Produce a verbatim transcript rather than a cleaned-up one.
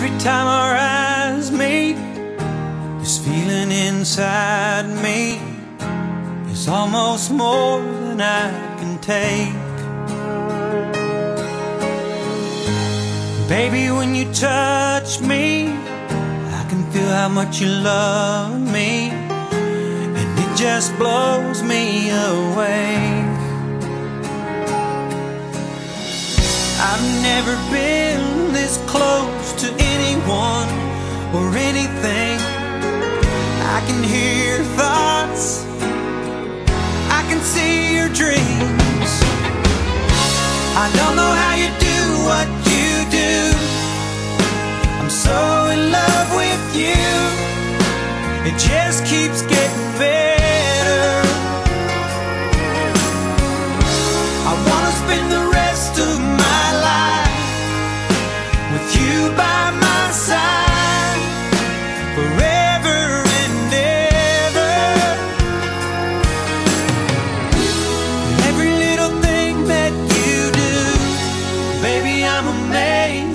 Every time our eyes meet, this feeling inside me is almost more than I can take. Baby, when you touch me, I can feel how much you love me, and it just blows me away. I've never been this close to anyone or anything. I can hear your thoughts, I can see your dreams. I don't know how you do what you do. I'm so in love with you. It just keeps getting better. I wanna spend the rest of my life with you by my side, forever and ever. Every little thing that you do, baby, I'm amazed.